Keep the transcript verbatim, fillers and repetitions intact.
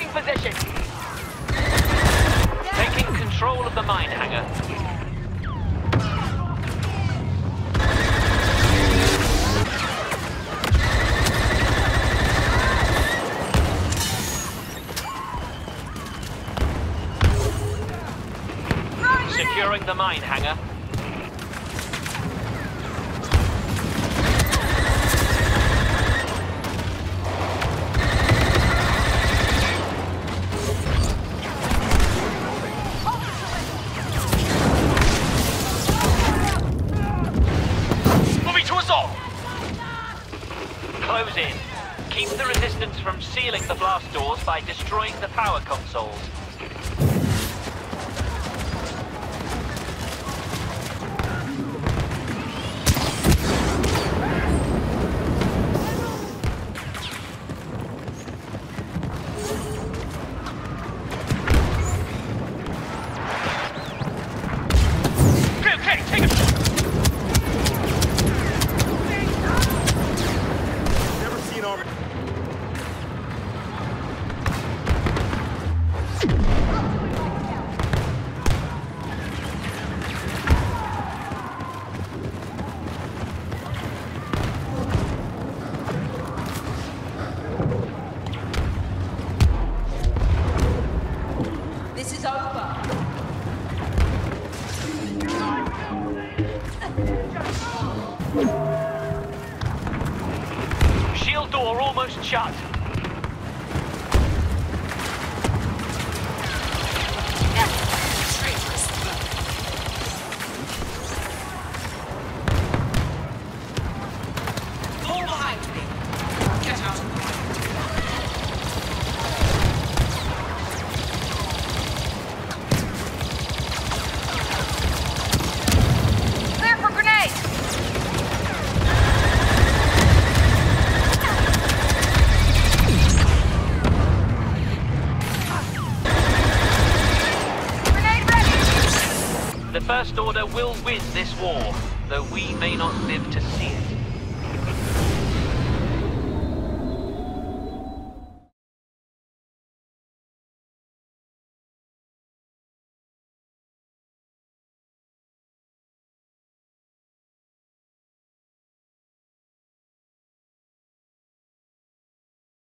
position. Taking control of the mine hangar. Securing the mine hangar. Moving to assault. Close in. Keep the resistance from sealing the blast doors by destroying the power consoles. This is over. Shield door almost shut. Pull behind me. Get out of the way. Clear for grenades! Grenade ready! The First Order will win this war, though we may not live to see it.